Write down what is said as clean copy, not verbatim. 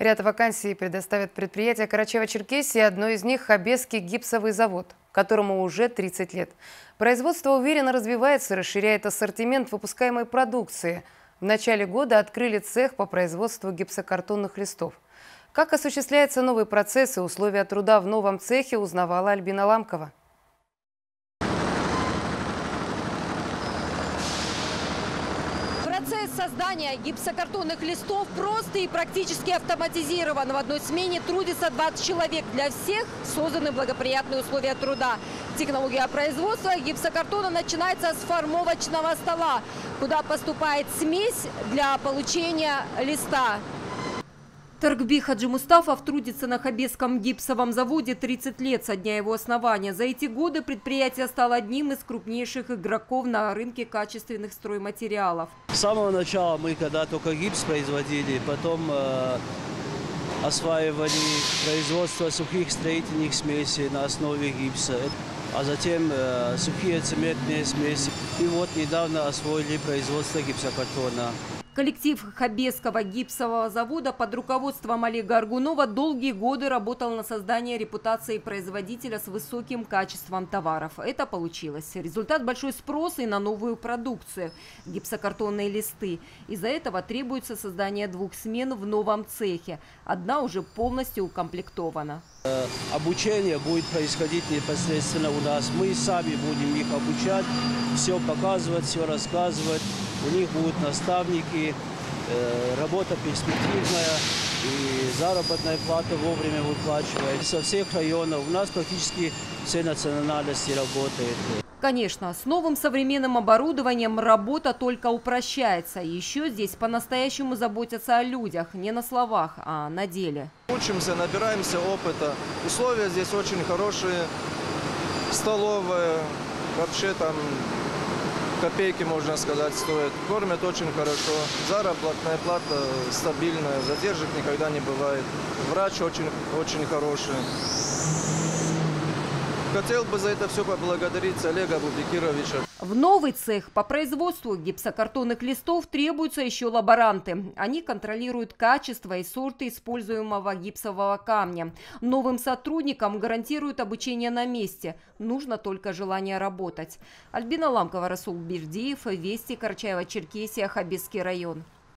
Ряд вакансий предоставят предприятия Карачаево-Черкесии. Одно из них – Хабесский гипсовый завод, которому уже 30 лет. Производство уверенно развивается, расширяет ассортимент выпускаемой продукции. В начале года открыли цех по производству гипсокартонных листов. Как осуществляется новый процесс и условия труда в новом цехе, узнавала Альбина Ламкова. Процесс создания гипсокартонных листов прост и практически автоматизирован. В одной смене трудится 20 человек. Для всех созданы благоприятные условия труда. Технология производства гипсокартона начинается с формовочного стола, куда поступает смесь для получения листа. Торгби Хаджи Мустафов трудится на Хабесском гипсовом заводе 30 лет со дня его основания. За эти годы предприятие стало одним из крупнейших игроков на рынке качественных стройматериалов. С самого начала мы когда только гипс производили, потом осваивали производство сухих строительных смесей на основе гипса, а затем сухие цементные смеси. И вот недавно освоили производство гипсокартона. Коллектив Хабесского гипсового завода под руководством Олега Аргунова долгие годы работал на создание репутации производителя с высоким качеством товаров. Это получилось. Результат – большой спрос и на новую продукцию – гипсокартонные листы. Из-за этого требуется создание 2 смен в новом цехе. Одна уже полностью укомплектована. Обучение будет происходить непосредственно у нас. Мы сами будем их обучать, все показывать, все рассказывать. У них будут наставники, работа перспективная и заработная плата вовремя выплачивается. Со всех районов у нас практически все национальности работают. Конечно, с новым современным оборудованием работа только упрощается. Еще здесь по-настоящему заботятся о людях, не на словах, а на деле. Учимся, набираемся опыта. Условия здесь очень хорошие, столовая, вообще там копейки, можно сказать, стоят. Кормят очень хорошо, заработная плата стабильная, задержек никогда не бывает. Врач очень хороший. Хотел бы за это все поблагодарить Олега Бубекировича. В новый цех по производству гипсокартонных листов требуются еще лаборанты. Они контролируют качество и сорты используемого гипсового камня. Новым сотрудникам гарантируют обучение на месте. Нужно только желание работать. Альбина Ламкова, Расул Бердиев, Вести, Карачаево-Черкесия, Хабесский район.